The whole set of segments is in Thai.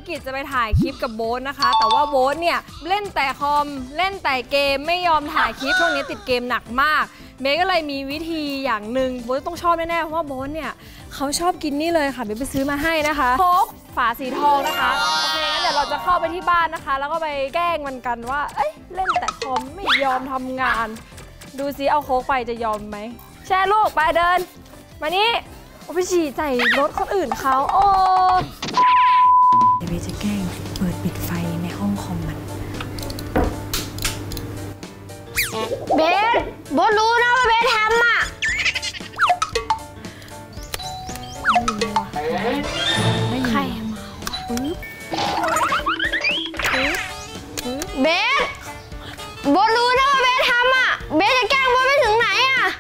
กิจจะไปถ่ายคลิปกับโบ๊ทนะคะแต่ว่าโบ๊ทเนี่ยเล่นแต่คอมเล่นแต่เกมไม่ยอมถ่ายคลิปช่วงนี้ติดเกมหนักมากเมย์ก็เลยมีวิธีอย่างหนึ่งโบ๊ทต้องชอบแน่ๆเพราะว่าโบ๊ทเนี่ยเขาชอบกินนี่เลยค่ะเมย์ไปซื้อมาให้นะคะโค้กฝาสีทองนะคะโอเคงั้นเดี๋ยวเราจะเข้าไปที่บ้านนะคะแล้วก็ไปแกล้งมันกันว่าเอ้ยเล่นแต่คอมไม่ยอมทำงานดูซิเอาโค้กไปจะยอมไหมแช่ลูกไปเดินมานี่ไปฉี่ใส่รถคนอื่นเขาโอ้เบสจะแกล้งเปิดปิดไฟในห้องคอมมันเบสโบ๊ทรู้นะว่าเบสทำอ่ะใครมาเบสโบ๊ทรู้นะว่าเบสทำอ่ะเบสจะแกล้งโบ๊ทไปถึงไหนอ่ะ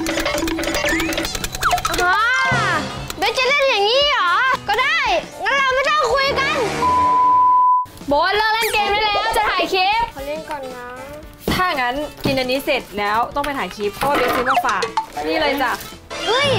เบสจะเล่นอย่างนี้เหรอก็ได้งั้นเราไม่ต้องคุยกันโบ๊ทเลิกเล่นเกมได้แล้วจะถ่ายคลิปขอเล่นก่อนนะถ้างั้นกินอันนี้เสร็จแล้วต้องไปถ่ายคลิปเพราะว่าเบสซื้อมาฝากนี่เลยจ้ะเฮ้ย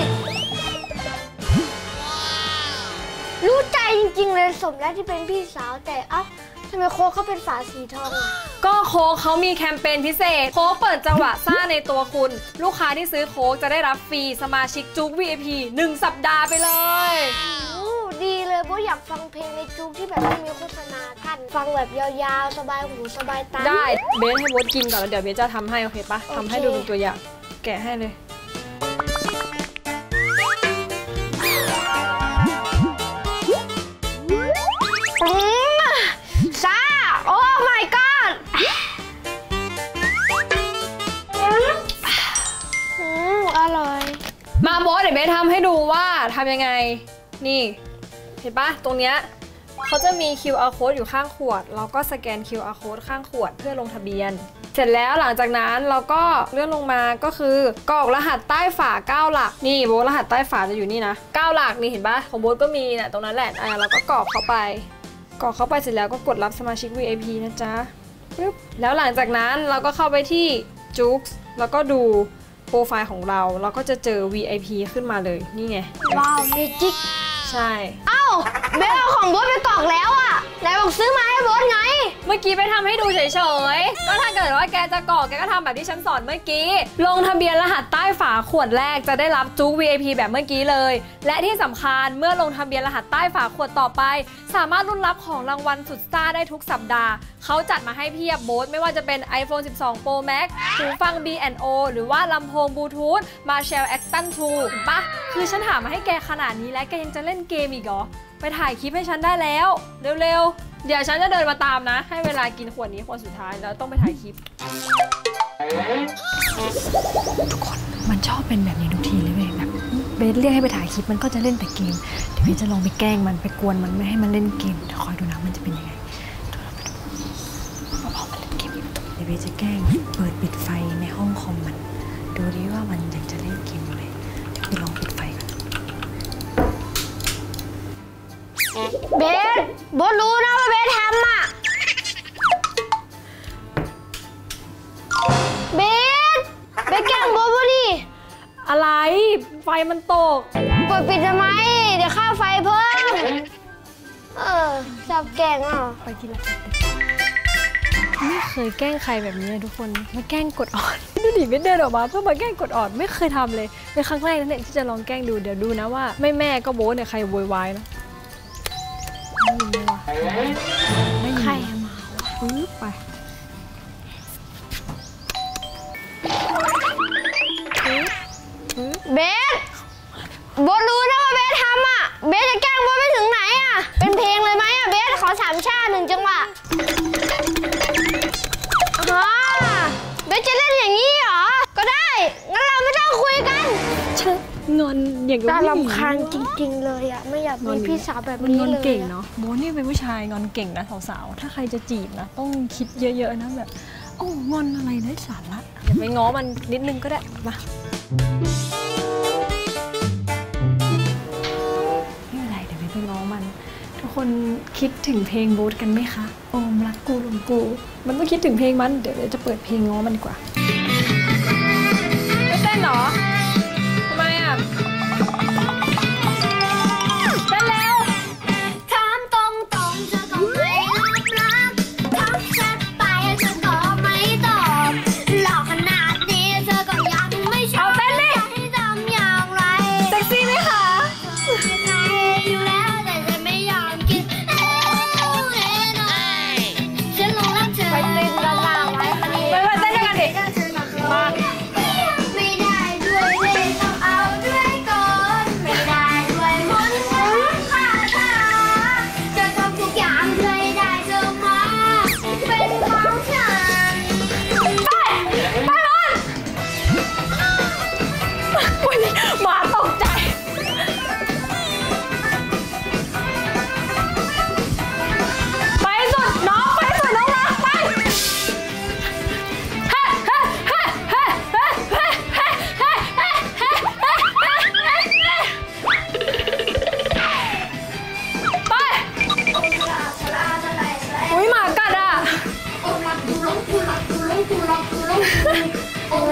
รู้ใจจริงๆเลยสมแล้วที่เป็นพี่สาวแต่เอ้าทำไมโค้กเขาเป็นฝาสีทองอ่ะก็โค้กเขามีแคมเปญพิเศษโค้กเปิดจังหวะซ่าในตัวคุณลูกค้าที่ซื้อโค้กจะได้รับฟรีสมาชิกจุ๊ก VIP 1 สัปดาห์ไปเลยดีเลยเพราะอยากฟังเพลงในจุ๊กที่แบบไม่มีโฆษณากันฟังแบบยาวๆสบายหูสบายตาได้เบสให้โบ๊ทกินก่อนแล้วเดี๋ยวเบสจะทำให้โอเคปะทำให้ดูเป็นตัวอย่างแกะให้เลยซ่าโอ้ my god อร่อยมาโบ๊ทเดี๋ยวเบสทำให้ดูว่าทำยังไงนี่เห็นปะตรงเนี้ยเขาจะมี QR code อยู่ข้างขวดเราก็สแกน QR code ข้างขวดเพื่อลงทะเบียนเสร็จแล้วหลังจากนั้นเราก็เลื่อนลงมาก็คือกรอกรหัสใต้ฝา9 หลักนี่โบ๊ทรหัสใต้ฝาจะอยู่นี่นะ9 หลักนี่เห็นปะของโบ๊ทก็มีเนี่ยตรงนั้นแหละเราก็กรอกเข้าไปเสร็จแล้วก็กดรับสมาชิก VIP นะจ๊ะปึ๊บแล้วหลังจากนั้นเราก็เข้าไปที่จุ๊กแล้วก็ดูโปรไฟล์ของเราก็จะเจอ VIP ขึ้นมาเลยนี่ไงว้าวเมจิกใช่เอ้าเบสเอาของโบ๊ทไปกรอกแล้วอ่ะไหนบอกซื้อมาให้โบ๊ทไงเมื่อกี้ไปทำให้ดูเฉยๆก็ถ้าเกิดว่าแกจะกรอกแกก็ทำแบบที่ฉันสอนเมื่อกี้ลงทะเบียนรหัสใต้ฝาขวดแรกจะได้รับจุ๊ก VIP แบบเมื่อกี้เลยและที่สำคัญเมื่อลงทะเบียนรหัสใต้ฝาขวดต่อไปสามารถลุ้นรับของรางวัลสุดซ่าได้ทุกสัปดาห์เขาจัดมาให้เพียบโบ๊ทไม่ว่าจะเป็น iPhone 12 Pro Max หูฟัง B&O หรือว่าลำโพงบลูทูธ Marshall Exton 2 ปะคือฉันหามาให้แกขนาดนี้แล้วแกยังจะเล่นเกมอีกเหรอไปถ่ายคลิปให้ฉันได้แล้วเร็วๆเดี๋ยวฉันจะเดินมาตามนะให้เวลากินขวดนี้ขวดสุดท้ายแล้วต้องไปถ่ายคลิปทุกคนมันชอบเป็นแบบนี้ทุกทีเลยเว้ยแบบเบสเรียกให้ไปถ่ายคลิปมันก็จะเล่นแต่เกมเดี๋ยวเบสจะลองไปแกล้งมันไปกวนมันไม่ให้มันเล่นเกมคอยดูนะมันจะเป็นยังไงพอมันเล่นเกมเดี๋ยวเบสจะแกล้งเปิดปิดไฟในห้องคอมมันดูดิว่ามันยังจะเล่นเกมอยู่เลยเดี๋ยวไปลองปิดไฟกันเบสโบ๊ทรู้นะว่าเบสทำอ่ะเบสแกล้งโบ๊ทดิอะไรไฟมันตกเปิดปิดทำไมเดี๋ยวค่าไฟเพิ่มชอบแกล้งอ่ะไปทีละไม่เคยแกล้งใครแบบนี้เลยทุกคนมาแกล้งกดออดดูดิไม่เดินออกมาเพื่อมาแกล้งกดออดไม่เคยทำเลยเป็นครั้งแรกนั่นเองที่จะลองแกล้งดูเดี๋ยวดูนะว่าไม่แม่ก็โบ๊ทเนี่ยใครโวยวายนะไม่ใครมาวะปึ๊บไปเบสโบ๊ทรู้นะว่าเบสทำอ่ะเบสจะแกล้งโบ๊ทไปถึงไหนอ่ะเป็นเพลงเลยไหมอ่ะเบสขอ3 ชา1 จังหวะเบสจะเล่นอย่างนี้เหรอก็ได้งั้นเราไม่ต้องคุยกันงอนอย่างน่ารำคาญจริงๆเลยอ่ะไม่อยากมีพี่สาวแบบนี้เลยงอนเก่งเนาะโบ๊ทนี่เป็นผู้ชายงอนเก่งนะสาวๆถ้าใครจะจีบนะต้องคิดเยอะๆนะแบบโอ้งอนอะไรได้สาระอย่าไปง้อมันนิดนึงก็ได้มาไม่เป็นไรเดี๋ยวไปง้อมันทุกคนคิดถึงเพลงโบ๊ทกันไหมคะโอมรักกูหลงกูมันต้องคิดถึงเพลงมันเดี๋ยวจะเปิดเพลงง้อมันดีกว่าไม่เต้นหรอทำไมอ่ะเต้นแล้วถามตรงๆ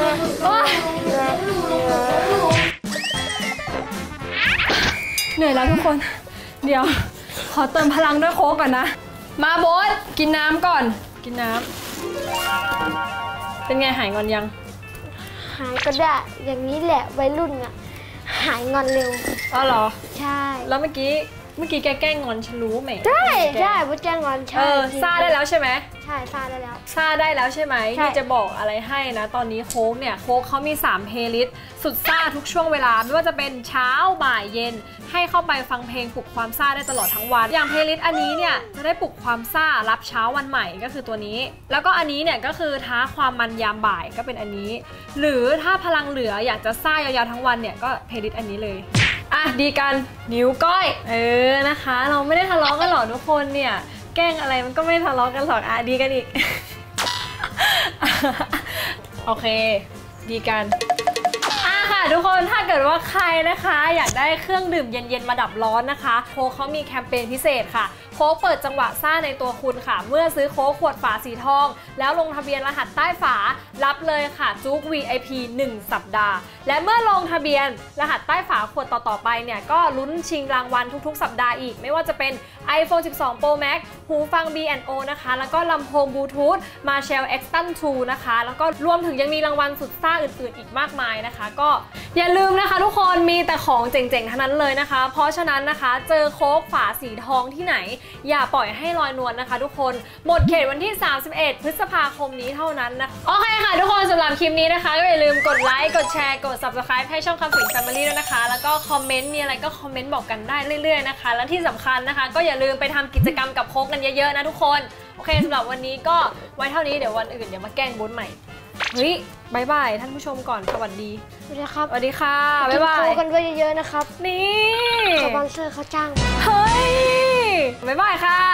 เหนื่อยแล้วทุกคนเดี๋ยวขอเติมพลังด้วยโค้กก่อนนะมาโบ๊ทกินน้ำก่อนกินน้ำเป็นไงหายงอนยังหายก็ได้อย่างนี้แหละวัยรุ่นอะหายงอนเร็วอ๋อเหรอใช่แล้วเมื่อกี้แกแกล้งงอนฉันรู้ไหมใช่ว่าแกล้งงอนใช่ซาได้แล้วใช่ไหมใช่ซาได้แล้วซาได้แล้วใช่ไหมที่จะบอกอะไรให้นะตอนนี้โค้กเนี่ยโค้กเขามี3เพลย์ลิสต์สุดซ่าทุกช่วงเวลาไม่ว่าจะเป็นเช้าบ่ายเย็นให้เข้าไปฟังเพลงปลุกความซ่าได้ตลอดทั้งวันอย่างเพลย์ลิสต์อันนี้เนี่ยจะได้ปลุกความซ่ารับเช้าวันใหม่ก็คือตัวนี้แล้วก็อันนี้เนี่ยก็คือท้าความมันยามบ่ายก็เป็นอันนี้หรือถ้าพลังเหลืออยากจะซ่ายาวๆทั้งวันเนี่ยก็เพลย์ลิสต์อันนี้เลยอ่ะดีกันนิ้วก้อยนะคะเราไม่ได้ทะเลาะกันหรอกทุกคนเนี่ยแกล้งอะไรมันก็ไม่ทะเลาะกันหรอกอ่ะดีกันอีก โอเคดีกันค่ะทุกคนถ้าเกิดว่าใครนะคะอยากได้เครื่องดื่มเย็นๆมาดับร้อนนะคะโค้กเขามีแคมเปญพิเศษค่ะโค้กเปิดจังหวะซ่าในตัวคุณค่ะเมื่อซื้อโค้กขวดฝาสีทองแล้วลงทะเบียนรหัสใต้ฝารับเลยค่ะจุ๊ก VIP 1 สัปดาห์และเมื่อลงทะเบียนรหัสใต้ฝาขวดต่อๆไปเนี่ยก็ลุ้นชิงรางวัลทุกๆสัปดาห์อีกไม่ว่าจะเป็น iPhone 12 Pro Max หูฟัง B&O นะคะแล้วก็ลำโพงบลูทูธ Marshall Exton 2 นะคะแล้วก็รวมถึงยังมีรางวัลสุดซ่าอื่นๆอีกมากมายนะคะก็อย่าลืมนะคะทุกคนมีแต่ของเจ๋งๆทั้งนั้นเลยนะคะเพราะฉะนั้นนะคะเจอโค้กฝาสีทองที่ไหนอย่าปล่อยให้ลอยนวลนะคะทุกคนหมดเขตวันที่31 พฤษภาคมนี้เท่านั้นนะโอเคค่ะทุกคนสำหรับคลิปนี้นะคะก็อย่าลืมกดไลค์กดแชร์กด Subscribe ให้ช่องคำสิง Family ด้วยนะคะแล้วก็คอมเมนต์มีอะไรก็คอมเมนต์บอกกันได้เรื่อยๆนะคะและที่สำคัญนะคะก็อย่าลืมไปทำกิจกรรมกับโค้กกันเยอะๆนะทุกคนโอเคสำหรับวันนี้ก็ไว้เท่านี้เดี๋ยววันอื่นเดี๋ยวมาแกล้งโบ๊ทใหม่เฮ้ยบายบายท่านผู้ชมก่อนสวัสดีสวัสดีครับสวัสดีค่ะบายบายกินโค้กกันด้วยเยอะๆนะครับนี่สปอนเซอร์เขาจ้างเฮ้ยบายบายค่ะ